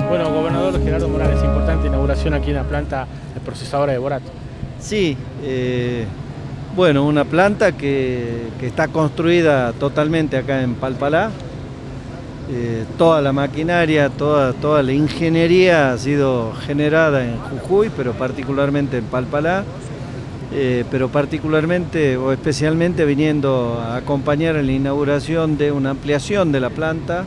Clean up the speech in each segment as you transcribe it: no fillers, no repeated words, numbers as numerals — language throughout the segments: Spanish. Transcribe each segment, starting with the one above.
Bueno, gobernador Gerardo Morales, importante inauguración aquí en la planta procesadora de borato. Sí, bueno, una planta que está construida totalmente acá en Palpalá. Toda la maquinaria, toda la ingeniería ha sido generada en Jujuy, pero particularmente en Palpalá, pero particularmente o especialmente viniendo a acompañar en la inauguración de una ampliación de la planta,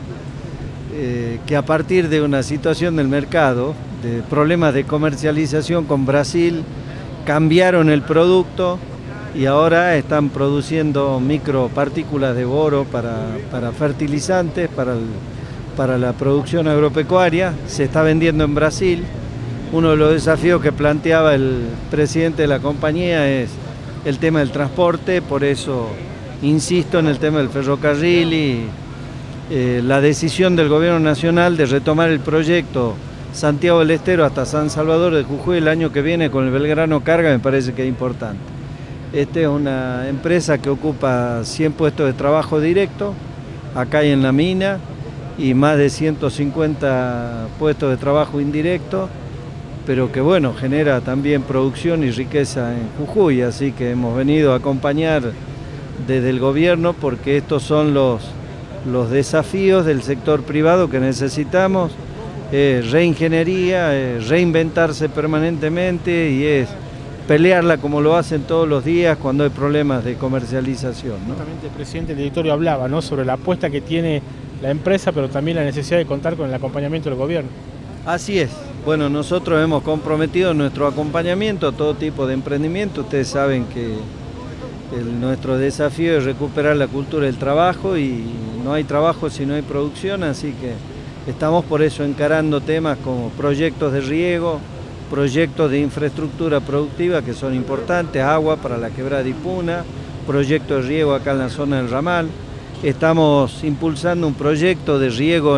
que a partir de una situación del mercado, de problemas de comercialización con Brasil, cambiaron el producto y ahora están produciendo micropartículas de boro para fertilizantes, para la producción agropecuaria. Se está vendiendo en Brasil. Uno de los desafíos que planteaba el presidente de la compañía es el tema del transporte, por eso insisto en el tema del ferrocarril y la decisión del gobierno nacional de retomar el proyecto Santiago del Estero hasta San Salvador de Jujuy el año que viene con el Belgrano Carga me parece que es importante. Esta es una empresa que ocupa 100 puestos de trabajo directo acá y en la mina y más de 150 puestos de trabajo indirectos, pero que bueno, genera también producción y riqueza en Jujuy, así que hemos venido a acompañar desde el gobierno porque estos son los desafíos del sector privado que necesitamos. Reingeniería, reinventarse permanentemente y es pelearla como lo hacen todos los días cuando hay problemas de comercialización, ¿no? Justamente el presidente del directorio hablaba, ¿no?, sobre la apuesta que tiene la empresa, pero también la necesidad de contar con el acompañamiento del gobierno. Así es. Bueno, nosotros hemos comprometido nuestro acompañamiento a todo tipo de emprendimiento. Ustedes saben que nuestro desafío es recuperar la cultura del trabajo y no hay trabajo si no hay producción, así que estamos por eso encarando temas como proyectos de riego, proyectos de infraestructura productiva que son importantes, agua para la quebrada de Ipuna, proyectos de riego acá en la zona del ramal. Estamos impulsando un proyecto de riego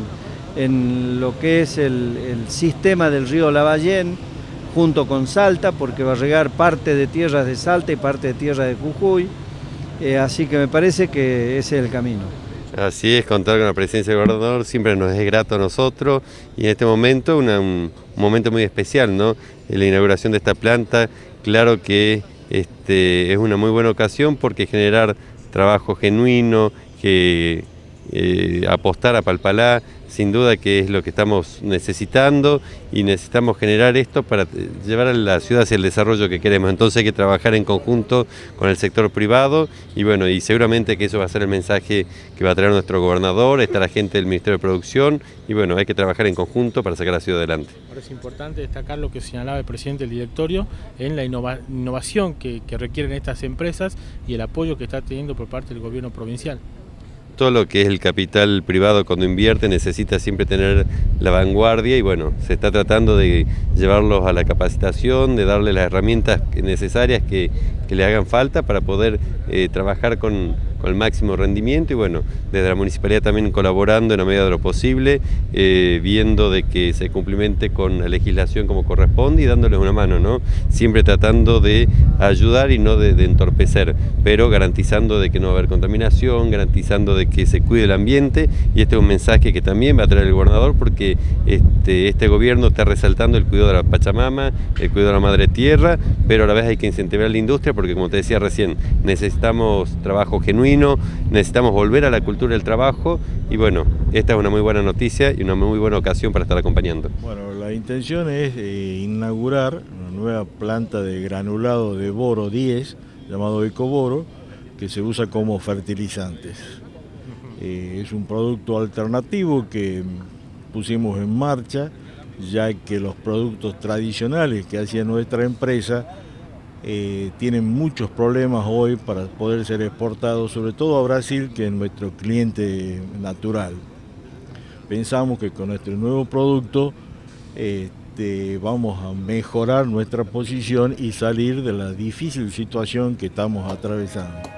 en lo que es el sistema del río Lavallén, junto con Salta, porque va a regar parte de tierras de Salta y parte de tierras de Jujuy, así que me parece que ese es el camino. Así es, contar con la presencia del gobernador siempre nos es grato a nosotros y en este momento un momento muy especial, ¿no? La inauguración de esta planta, claro que es una muy buena ocasión porque generar trabajo genuino, que apostar a Palpalá, sin duda que es lo que estamos necesitando y necesitamos generar esto para llevar a la ciudad hacia el desarrollo que queremos. Entonces hay que trabajar en conjunto con el sector privado y bueno, y seguramente que eso va a ser el mensaje que va a traer nuestro gobernador, está la gente del Ministerio de Producción y bueno, hay que trabajar en conjunto para sacar a la ciudad adelante. Ahora es importante destacar lo que señalaba el presidente del directorio en la innovación que requieren estas empresas y el apoyo que está teniendo por parte del gobierno provincial. Todo lo que es el capital privado cuando invierte necesita siempre tener la vanguardia y bueno, se está tratando de llevarlos a la capacitación, de darles las herramientas necesarias que le hagan falta para poder trabajar con el máximo rendimiento y bueno, desde la municipalidad también colaborando en la medida de lo posible, viendo de que se cumplimente con la legislación como corresponde y dándoles una mano, ¿no? Siempre tratando de ayudar y no de entorpecer, pero garantizando de que no va a haber contaminación, garantizando de que se cuide el ambiente y este es un mensaje que también va a traer el gobernador porque este gobierno está resaltando el cuidado de la Pachamama, el cuidado de la madre tierra, pero a la vez hay que incentivar la industria porque como te decía recién, necesitamos trabajo genuino, necesitamos volver a la cultura del trabajo y bueno, esta es una muy buena noticia y una muy buena ocasión para estar acompañando. Bueno, la intención es inaugurar una nueva planta de granulado de boro 10, llamado Ecoboro, que se usa como fertilizantes. Es un producto alternativo que pusimos en marcha, ya que los productos tradicionales que hacía nuestra empresa tienen muchos problemas hoy para poder ser exportados, sobre todo a Brasil, que es nuestro cliente natural. Pensamos que con este nuevo producto vamos a mejorar nuestra posición y salir de la difícil situación que estamos atravesando.